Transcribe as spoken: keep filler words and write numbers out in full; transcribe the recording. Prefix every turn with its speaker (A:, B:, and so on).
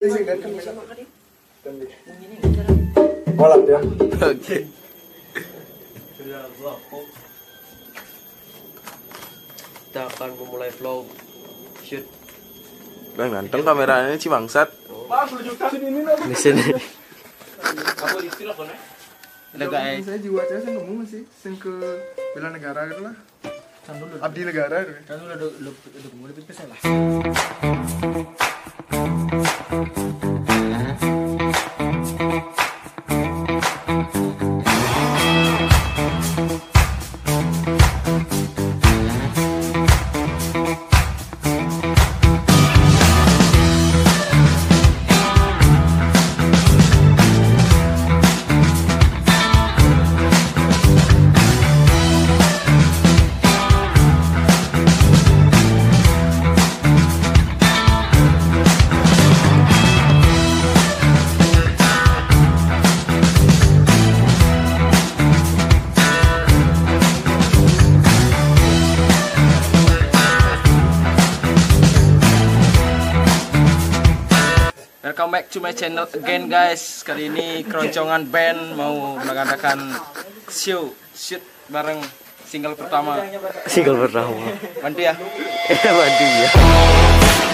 A: Kolap ya.
B: Oke. Kita akan memulai vlog shoot.
C: Bang ganteng kameranya si bangsat.
B: Di sini. Ada guys.
A: Saya jiwa saya saya ngomong sih, sen ke bela negara gitu lah. Abdi negara gitu.
B: Kan udah udah udah mulai pesen lah. Welcome back to my channel again guys. Kali ini keroncongan band mau mengadakan show shoot bareng single pertama.
C: Single pertama.
B: Bantu ya.
C: Eh bantu ya.